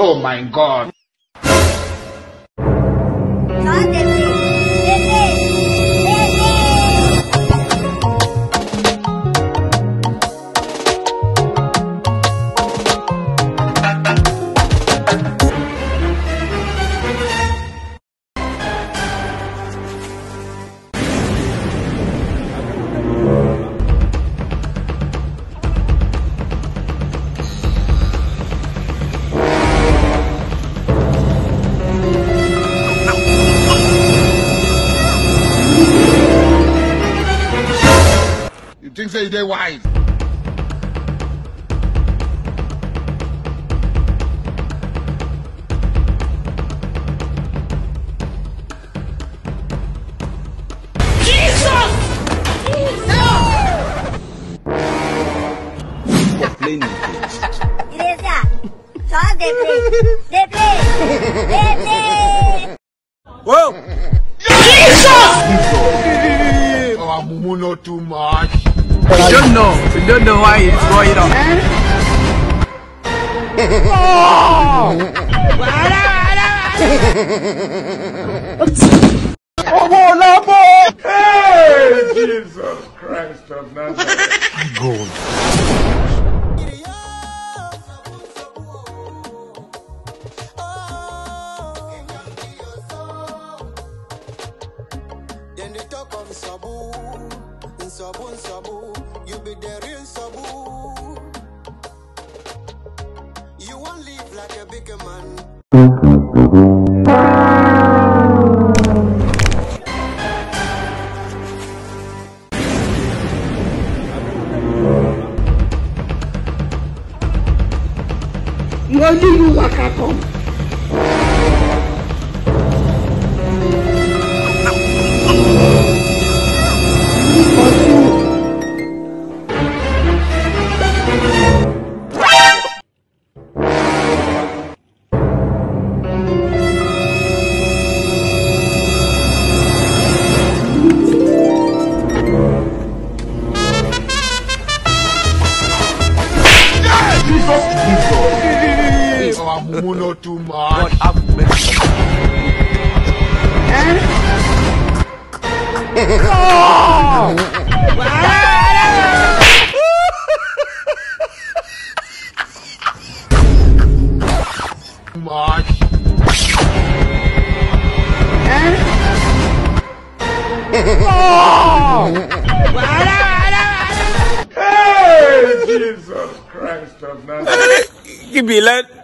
Oh my God. You think say they wise? Whoa! Jesus! Oh, Mumu, not too much. We don't know why it's going on. Hey, Jesus Christ of Nazareth. God. Then they talk of Sabu, you be the real Sabu. You won't live like a big man. You only you waka come. Oh, Mumu, not too much. Much. Hey, Jesus Christ of Nazareth. Give me that.